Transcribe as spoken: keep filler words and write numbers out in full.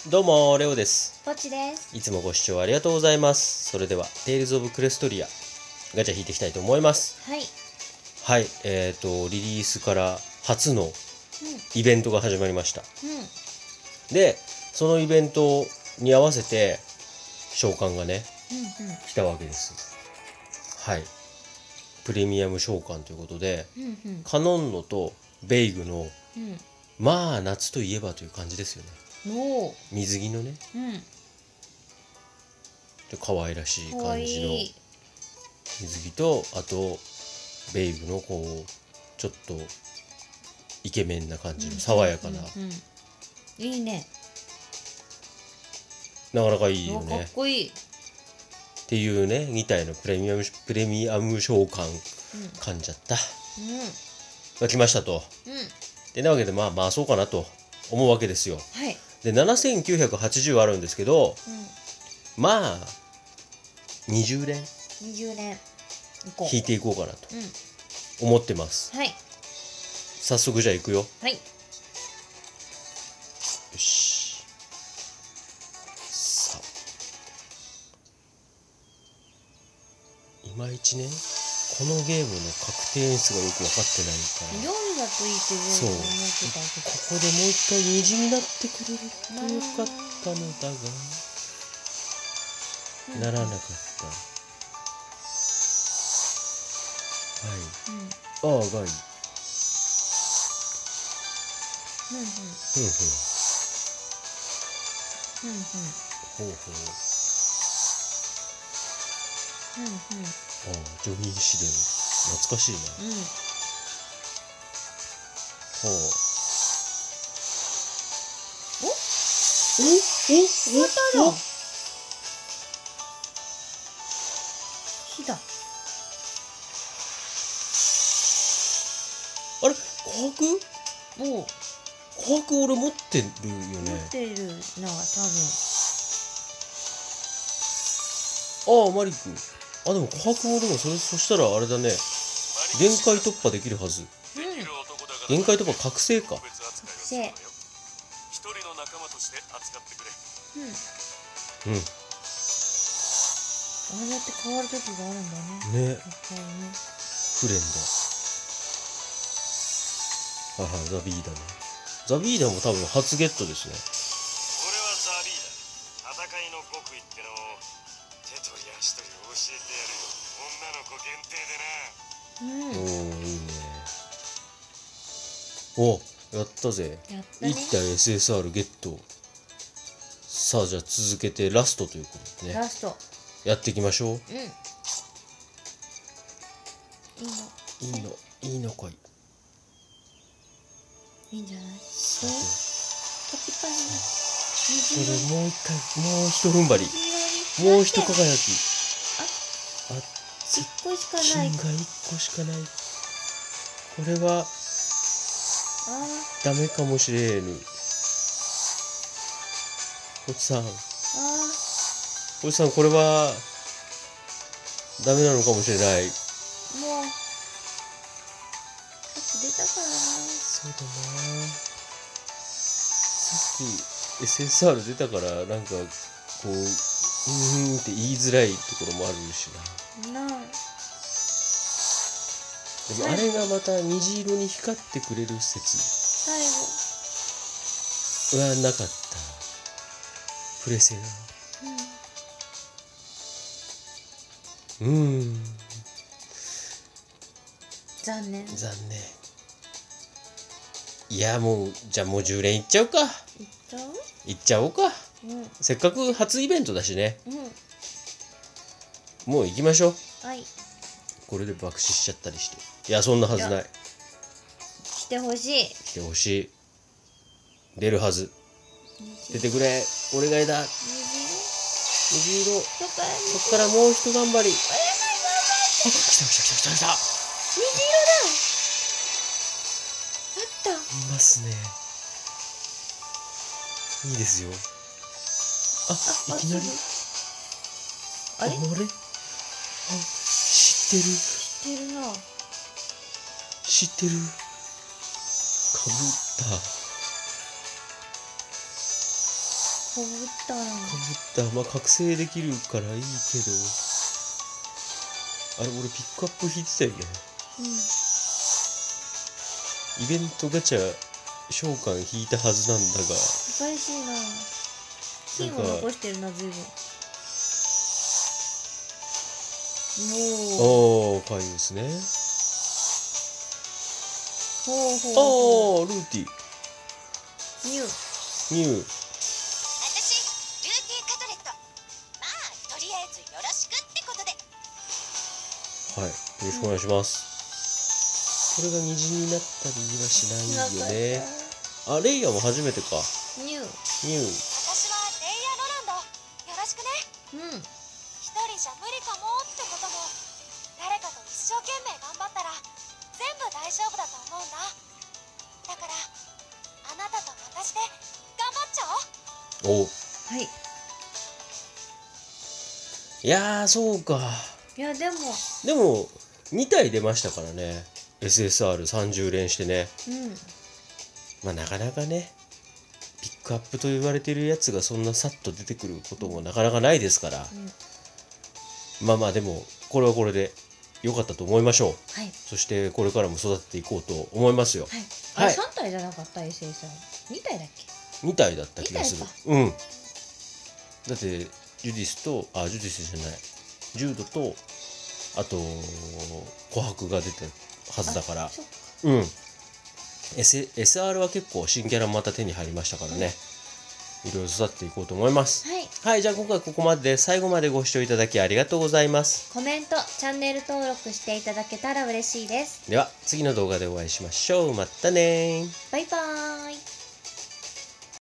どうもレオです。 ポチです。 いつもご視聴ありがとうございます。それではテイルズオブクレストリアガチャ引いていきたいと思います。 はい。 はい、えっ、ー、とリリースから初のうん。 イベントが始まりました。 うん。 でそのイベントに合わせて召喚がね、 うん。うん。 来たわけです。はい、プレミアム召喚ということで、 うん。うん。 カノンノとベイグのうん。 まあ夏といえばという感じですよね。 おお。 水着のね、 うん。 で可愛らしいかわい感じのい。 水着と、あとベイグのこうちょっとイケメンな感じの爽やかな、 うん。うん。いいね。 なかなかいいよおかっねこいい。 っていうね、に体のプレミアムプレミアム召喚うん。 噛んじゃったうが来ましたと。 ん。うん。 でなわけでまあまあそうかなと思うわけですよ。 はい。 でななせんきゅうひゃくはちじゅうあるんですけど、 うん。 まあにじゅう連にじゅう連。行こう。 引いていこうかなとうん。 思ってます。 はい。 早速じゃあ行くよ。 はい。 よし。さあ、いまいちねこのゲームの確定演出がよく分かってないから、 夜だといいってそう思ってたけど。 ここでもう一回虹になってくれるとよかったのだが、 うん。 ならなかった。はい、 うん。うん。 ああがいい。 うん。 ふんふんうん。うん。 ほうほう。 うん。うん。 ああジョニー・シデン懐かしいな。 うん。 ほう。 お？ おおおまただ。火だ。 あれ琥珀おう。 琥珀俺持ってるよ持ね。 ってるな、多ああマリック。あでも琥珀もでもそれそしたらあれだね、限界突破できるはず。 分。うん。 限界突破覚醒か。 覚醒。 一人の仲間として扱ってくれ。 うん。 うんああやって変わる時があるんだね。 ね、 やっぱりね。 フレンだ。あはザビーダね。ザビーダも多分初ゲットですね。 俺はザビーだ。戦いの極意ってのを手取り足取り教えてやるよ。女の子限定でな。 うん。 おおいいね。おやったぜ。 やったね。 いち体 エスエスアール ゲット。さあじゃあ続けてラストということでね、 ラスト。 やっていきましょう。 うん。いいの。 いいのいいのかい。 いいんじゃない？ さてカピカピな。 こ虹色。 れもう一回もう一踏ん張り、 虹色に。 もう一輝き。あ一個しか金ない。 が一個しかない。これはあダメかもしれぬ。こっちさんあ。あこっちさんこれはダメなのかもしれない。 あ。もう。さっき出たからな。 そうだな、さっき エスエスアール 出たからなんかこううーんって言いづらいところもあるしな。 なあ。 でもあれがまた虹色に光ってくれる説最後。 はなかった。プレセがうん。 うーん残念。 残念。いやもうじゃあもうじゅう連いっちゃうか。 いっちゃう？ いっちゃおうか。 うん。 せっかく初イベントだしね、 うん。 もう行きましょう。 はい。 これで爆死しちゃったりして。いやそんなはずない。 来てほしい。 来てほしい。出るはず。出虹てくれお願いだ。 虹虹色。 色とかそっからもう一頑張り。 お願い頑張って。 あ来た来た来た来た来た。 虹色だ。あった。 いますね。いいですよ。ああいきなり。 あれ？ あれあ知ってる知ってるな。 知ってる。かぶった。 かぶったな。 かぶった。まあ覚醒できるからいいけど、あれ俺ピックアップ引いてたよね。 うん。 イベントガチャ召喚引いたはずなんだが、 おかしいな。金を残してるな、ずいぶん。おお。 おー、かわいいですね。 ほうほうあほー、ルーティう。ニュー。 ニュー。 私ルーティーカトレット。まあとりあえずよろしくってことで。 はい、よろしくお願いします。これが虹になったりはしないよね。あ、レイヤーも初めてか。 ニュー。 ニュー。 私はレイヤーロランド。よろしくね。 うん。 一人じゃ無理かもってことも、誰かと一生懸命頑張ったら全部大丈夫だと思うんだ。だからあなたと私で頑張っちゃおう。 お、 はい。 いやー、そうか。 いや、でも。 でもに体出ましたからね。 エスエスアールさんじゅう 連してね。 うん。 まあなかなかね、ピックアップと言われてるやつがそんなさっと出てくることもなかなかないですから、 うん、 まあまあでもこれはこれで良かったと思いましょう。 はい。 そしてこれからも育てていこうと思いますよ。 はい。 はいあれさん体じゃなかった エスエスアール。に体だっけ？ に体だった気がするに。体うん。だってジュディスとあジュディスじゃないジュードとあと琥珀が出たはずだから。 そっか。 うん。S、エスアール は結構新キャラまた手に入りましたからね、いろいろ育てていこうと思います。 はい。 はい、じゃあ今回ここまでで、最後までご視聴いただきありがとうございます。 コメント、チャンネル登録していただけたら嬉しいです。 では次の動画でお会いしましょう。またねー。 バイバーイ。